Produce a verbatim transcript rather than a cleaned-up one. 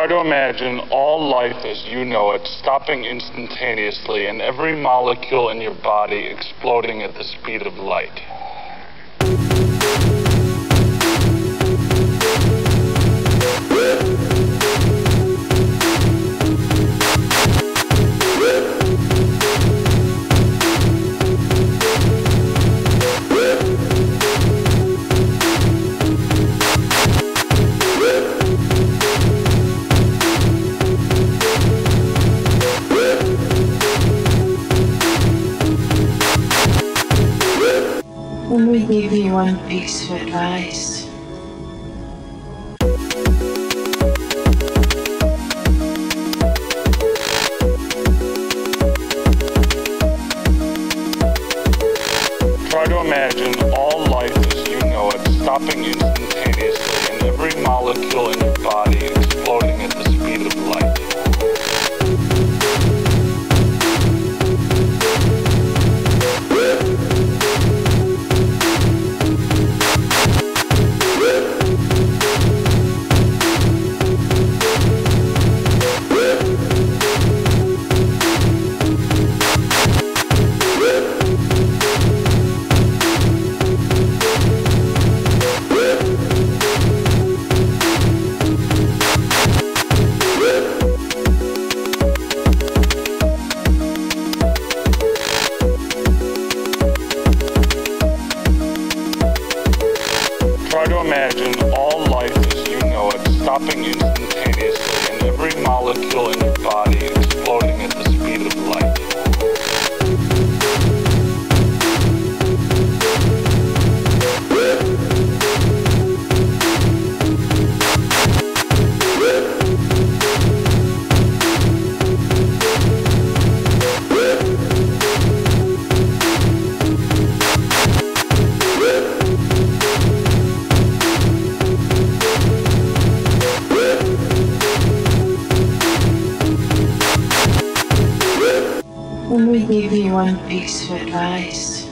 Try to imagine all life as you know it stopping instantaneously and every molecule in your body exploding at the speed of light. Let me give you one piece of advice. Try to imagine all life as you know it stopping instantaneously and every molecule in your body exploding at the speed of light. Try to imagine all life as you know it stopping instantaneously and every molecule in your body exploding at the speed of light. Let me give you one piece of advice.